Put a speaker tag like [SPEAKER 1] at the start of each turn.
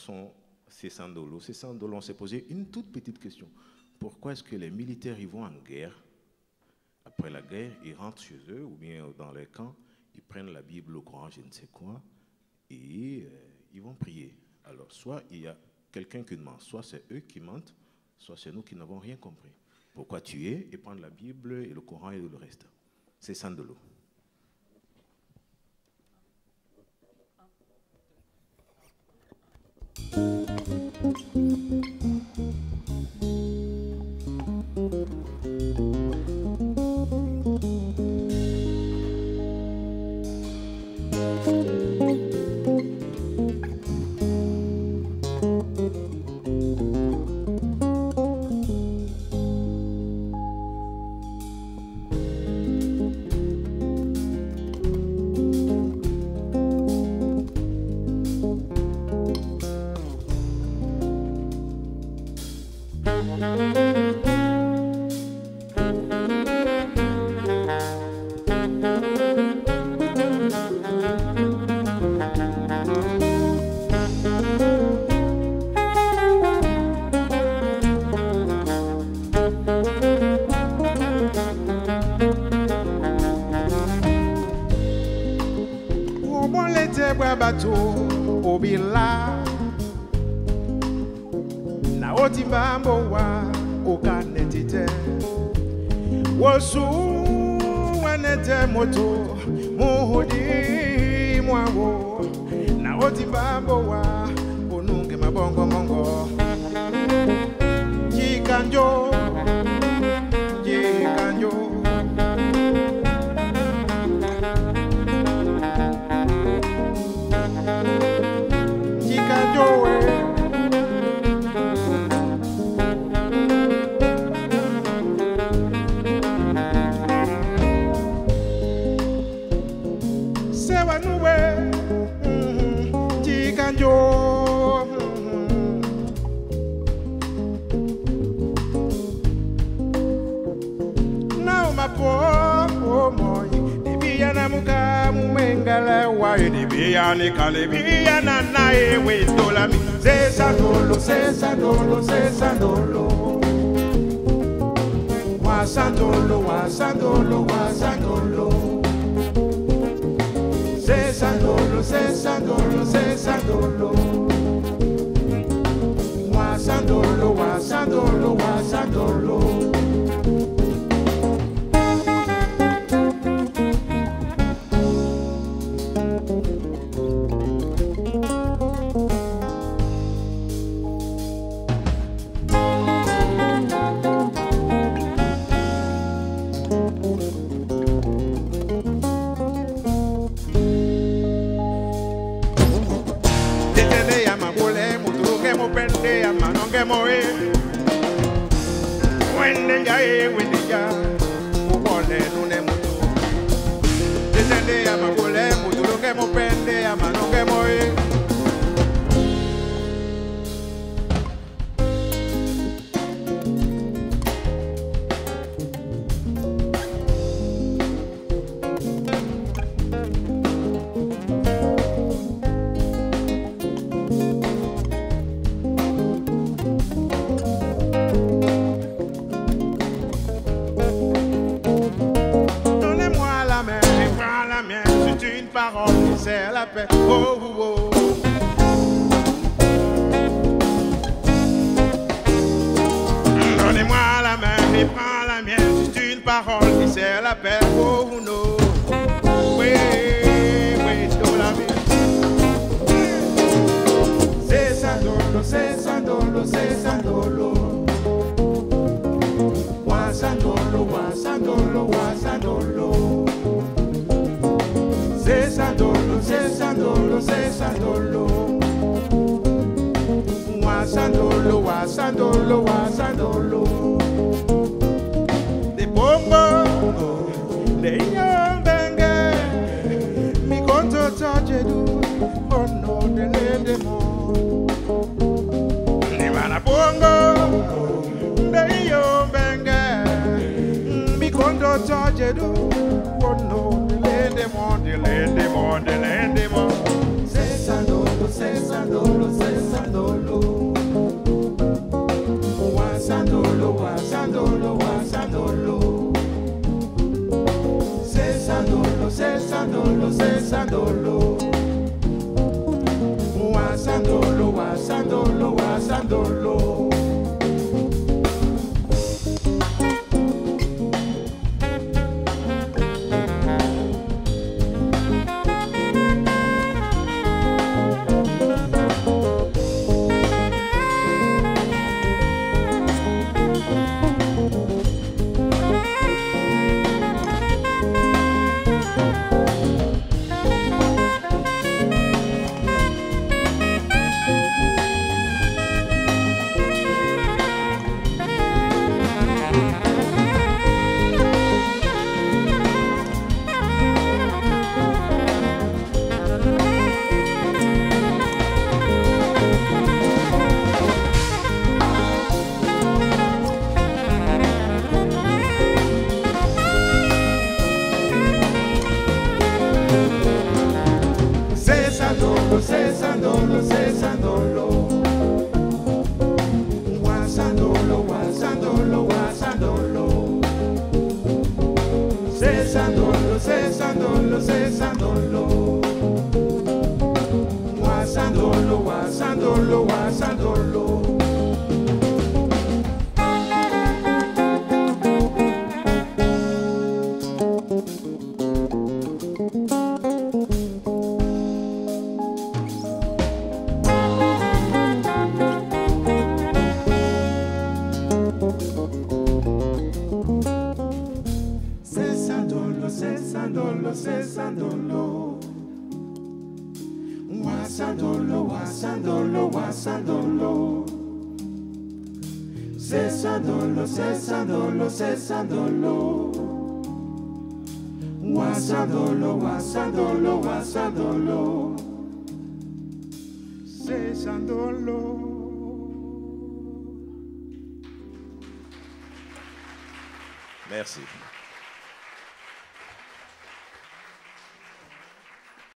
[SPEAKER 1] chanson Sessandolo. Sessandolo, on s'est posé une toute petite question. Pourquoi est-ce que les militaires ils vont en guerre? Après la guerre, ils rentrent chez eux ou bien dans les camps, ils prennent la Bible, le Coran, je ne sais quoi, et ils vont prier. Alors, soit il y a quelqu'un qui ment, soit c'est eux qui mentent, soit c'est nous qui n'avons rien compris. Pourquoi tuer et prendre la Bible et le Coran et le reste? C'est Sandolo.
[SPEAKER 2] Obila na otimbambo wa okanetite wosu wanete moto muhudi mwawo na otimbambo wa onunge mabongo mongo jikanjo
[SPEAKER 3] Ni kalebia na nae we dola mi Sessandolo, Sessandolo, Sessandolo Wasandolo, Wasandolo, Wasandolo Sessandolo, Sessandolo, Sessandolo Wasandolo, Wasandolo, Wasandolo Sessandolo, Sessandolo, Sessandolo
[SPEAKER 2] wasandolo, wasandolo. Sesandolo, sesandolo, wasandolo, wasandolo, wasandolo, sesandolo, sesandolo, sesandolo, wasandolo, wasandolo, wasandolo. Sesandolo, sesandolo, wasandolo, wasandolo, wasandolo, sesandolo, sesandolo, sesandolo, wasandolo, wasandolo, wasandolo, sesandolo.
[SPEAKER 1] Merci.